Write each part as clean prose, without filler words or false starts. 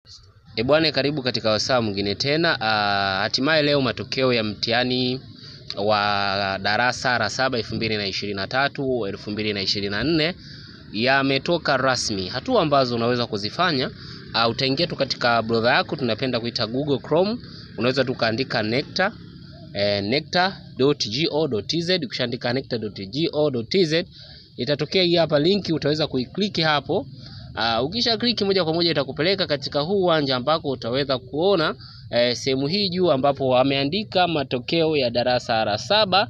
Bwana, karibu katika wasaa mwingine tena. Hatimaye leo matokeo ya mtihani wa Darasa La Saba 2023-2024 yametoka rasmi. Hatua ambazo unaweza kuzifanya, utaingia tu katika browser yako, tunapenda kuita Google Chrome. Unaweza tu kaandika nectar.go.tz. Ukishaandika nectar.go.tz itatokea hii hapa linki, utaweza kuiklik hapo. Ukisha kliki moja kwa moja itakupeleka katika huu uwanja ambako utaweza kuona sehemu hii juu ambapo wameandika matokeo ya Darasa La Saba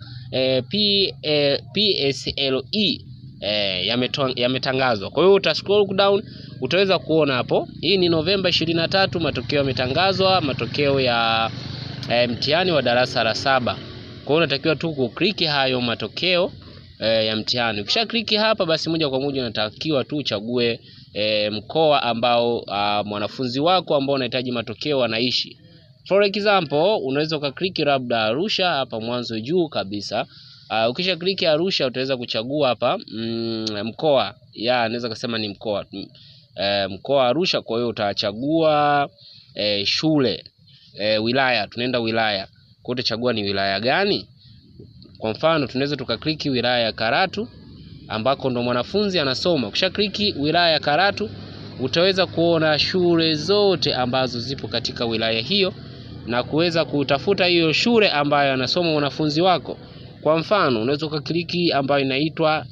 PSLE yametangazwa. Kwa hiyo uta scroll down, utaweza kuona hapo. Hii ni Novemba 23, matokeo yametangazwa, matokeo ya mtihani wa Darasa La Saba. Kwa hiyo unatakiwa tu kukliki hayo matokeo ya mtihani. Ukisha kliki hapa, basi moja kwa moja unatakiwa tu uchague mkoa ambao mwanafunzi wako ambao unahitaji matokeo anaishi. For example, unaweza ukakliki labda Arusha hapa mwanzo juu kabisa. Ukisha kliki Arusha, utaweza kuchagua hapa mkoa. Naweza kusema ni mkoa. Mkoa Arusha, kwa hiyo utachagua shule, wilaya, tunaenda wilaya. Kwa hiyo utachagua ni wilaya gani? Kwa mfano tunaweza tukakliki wilaya ya Karatu ambako ndo mwanafunzi anasoma. Ukisha kliki wilaya ya Karatu, utaweza kuona shule zote ambazo zipo katika wilaya hiyo na kuweza kutafuta hiyo shule ambayo anasoma mwanafunzi wako. Kwa mfano unaweza ukakliki ambayo inaitwa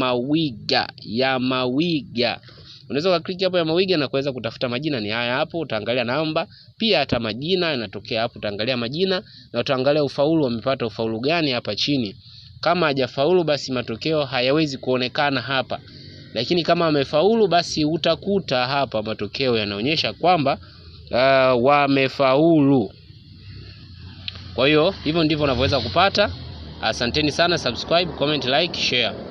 Yamawiga. Unaweza ukakliki hapo Yamawiga na kuweza kutafuta majina, ni haya hapo. Utaangalia namba, pia hata majina yanatokea hapo. Utaangalia majina na utaangalia ufaulu, wamepata ufaulu gani hapa chini. Kama hajafaulu, basi matokeo hayawezi kuonekana hapa. Lakini kama amefaulu, basi utakuta hapa matokeo yanaonyesha kwamba wamefaulu. Kwa hiyo hivyo ndivyo unavyoweza kupata. Asanteni sana, subscribe, comment, like, share.